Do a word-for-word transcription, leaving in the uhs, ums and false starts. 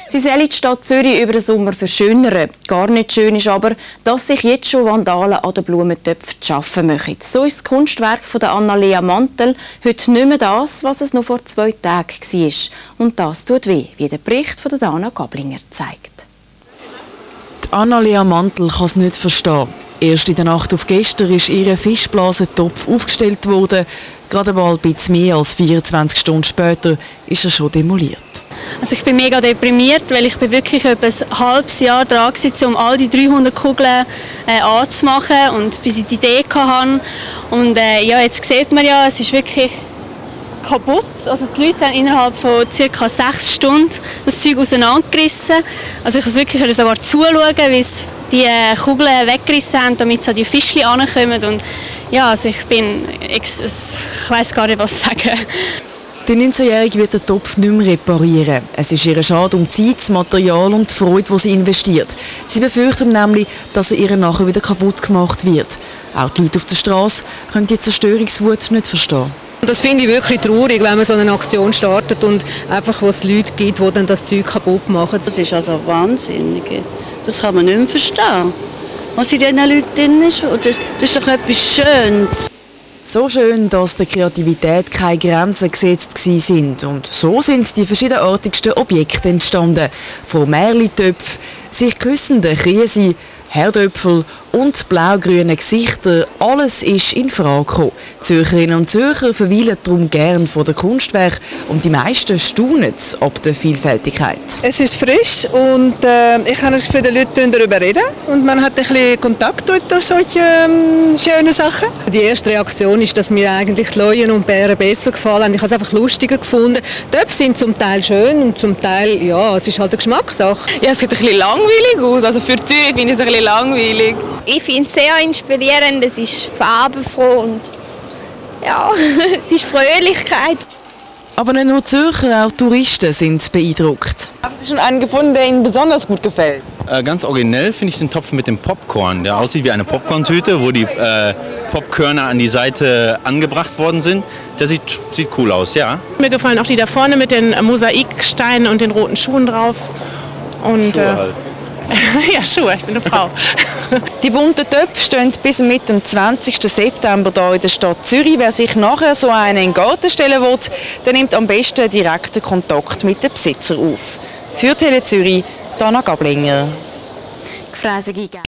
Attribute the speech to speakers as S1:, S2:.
S1: Sie sollen die Stadt Zürich über den Sommer verschönern. Gar nicht schön ist aber, dass sich jetzt schon Vandalen an den Blumentöpfen zu schaffen machen. So ist das Kunstwerk von der Annalena Mantel heute nicht mehr das, was es noch vor zwei Tagen war. Und das tut weh, wie der Bericht von der Dana Gablinger zeigt.
S2: Die Annalena Mantel kann es nicht verstehen. Erst in der Nacht auf gestern ist ihr Fischblasentopf aufgestellt worden. Gerade mal ein bisschen mehr als vierundzwanzig Stunden später ist er schon demoliert.
S3: Also ich bin mega deprimiert, weil ich bin wirklich etwa ein halbes Jahr dran war, um all die dreihundert Kugeln äh, anzumachen und bis ich die Idee hatte. Und äh, ja, jetzt sieht man ja, es ist wirklich kaputt. Also die Leute haben innerhalb von ca. sechs Stunden das Zeug auseinandergerissen. Also ich muss wirklich sogar zuschauen, wie sie die äh, Kugeln weggerissen haben, damit sie an die Fischchen rankommen. Und ja, also ich bin, ich, ich weiss gar nicht, was sagen.
S2: Die neunzehnjährige wird den Topf nicht mehr reparieren. Es ist ihr schade um die Zeit, das Material und die Freude, die sie investiert. Sie befürchten nämlich, dass er ihr nachher wieder kaputt gemacht wird. Auch die Leute auf der Straße können die Zerstörungswut nicht verstehen.
S4: Das finde ich wirklich traurig, wenn man so eine Aktion startet und einfach wo es Leute gibt, die dann das Zeug kaputt machen.
S5: Das ist also wahnsinnig. Das kann man nicht mehr verstehen. Was in diesen Leuten drin ist, das ist doch etwas Schönes.
S2: So schön, dass der Kreativität keine Grenzen gesetzt sind. Und so sind die verschiedenartigsten Objekte entstanden. Von Märlitöpfen, sich küssenden Käse, Herdöpfel und blau-grünen Gesichter, alles ist in Frage gekommen. Zürcherinnen und Zürcher verweilen darum gern vor den Kunstwerken und die meisten staunen ob der Vielfältigkeit.
S6: Es ist frisch und äh, ich habe das Gefühl, die Leute darüber reden und man hat ein bisschen Kontakt durch solche ähm, schönen Sachen.
S4: Die erste Reaktion ist, dass mir eigentlich die Leuen und Bären besser gefallen haben. Ich habe es einfach lustiger gefunden. Die Töpfe sind zum Teil schön und zum Teil, ja, es ist halt eine Geschmackssache.
S7: Ja, es sieht ein bisschen langweilig aus. Also für Zürich finde ich es ein bisschen langweilig.
S8: Ich finde es sehr inspirierend, es ist farbenfroh und ja, es ist Fröhlichkeit.
S2: Aber nicht nur Zürcher, auch Touristen sind beeindruckt.
S7: Haben Sie schon einen gefunden, der Ihnen besonders gut gefällt?
S9: Äh, ganz originell finde ich den Topf mit dem Popcorn, der aussieht wie eine Popcorn-Tüte, wo die äh, Popkörner an die Seite angebracht worden sind. Der sieht, sieht cool aus, ja.
S10: Mir gefallen auch die da vorne mit den Mosaiksteinen und den roten Schuhen drauf. Und,
S9: Schuhe
S10: äh,
S9: halt.
S10: ja, Schuhe, ich bin eine Frau.
S2: Die bunten Töpfe stehen bis Mitte dem zwanzigsten September hier in der Stadt Zürich. Wer sich nachher so einen in den Garten stellen will, der nimmt am besten direkten Kontakt mit dem Besitzer auf. Für Tele Zürich, Dana Gablinger.